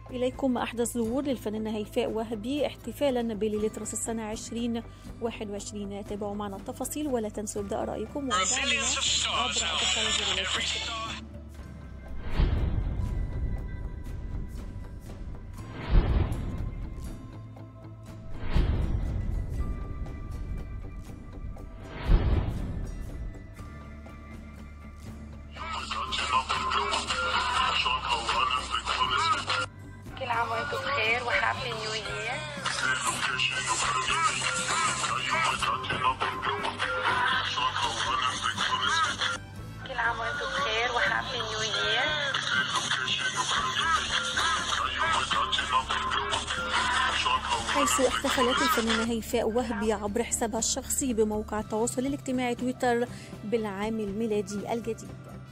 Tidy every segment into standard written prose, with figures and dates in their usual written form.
إليكم أحدث ظهور للفنانة هيفاء وهبي احتفالا بليلة رأس السنة 2021. تابعوا معنا التفاصيل ولا تنسوا إبداء رأيكم كل عام وانتم بخير وهابي نيو يير. كل عام وانتم بخير وهابي نيو يير. حيث احتفلت الفنانة هيفاء وهبي عبر حسابها الشخصي بموقع التواصل الاجتماعي تويتر بالعام الميلادي الجديد.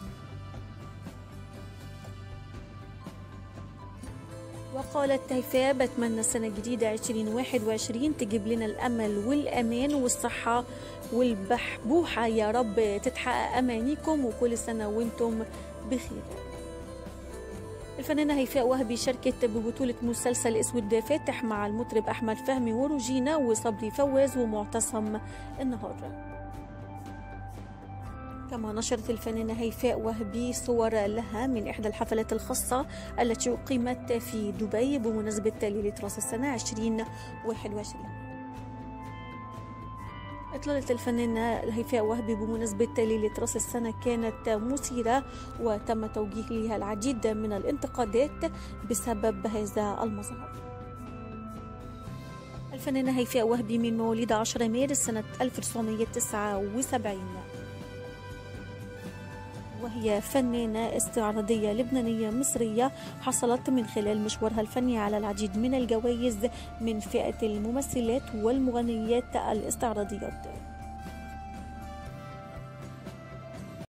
وقالت هيفاء: بتمنى سنة جديدة 2021 تجيب لنا الأمل والأمان والصحة والبحبوحة يا رب، تتحقق أمانيكم وكل سنة وانتم بخير. الفنانة هيفاء وهبي شاركت ببطولة مسلسل اسود فاتح مع المطرب أحمد فهمي وروجينا وصبري فواز ومعتصم النهار. كما نشرت الفنانة هيفاء وهبي صور لها من إحدى الحفلات الخاصة التي أقيمت في دبي بمناسبة ليلة رأس السنة 2021. إطلالة الفنانة هيفاء وهبي بمناسبة ليلة رأس السنة كانت مثيرة وتم توجيه لها العديد من الانتقادات بسبب هذا المظهر. الفنانة هيفاء وهبي من مواليد 10 مارس سنة 1979، وهي فنانة استعراضية لبنانية مصرية حصلت من خلال مشوارها الفني على العديد من الجوائز من فئة الممثلات والمغنيات الاستعراضيات.